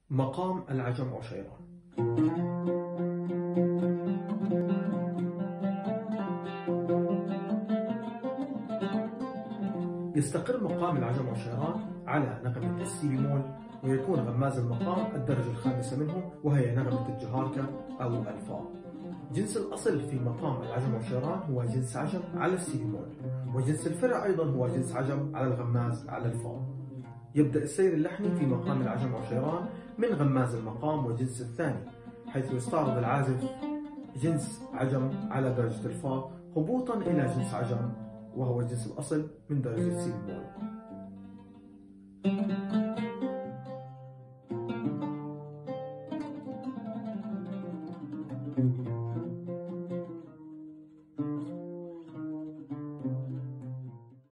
مقام العجم عشيران. يستقر مقام العجم عشيران على نغمة السي بيمول، ويكون غماز المقام الدرجة الخامسة منه، وهي نغمة الجهاركة أو الفا. جنس الأصل في مقام العجم عشيران هو جنس عجم على السي بيمول، وجنس الفرع أيضا هو جنس عجم على الغماز على الفا. يبدأ السير اللحني في مقام العجم عشيران من غماز المقام والجنس الثاني، حيث يستعرض العازف جنس عجم على درجة الفا هبوطا إلى جنس عجم وهو جنس الأصل من درجة سي بيمول.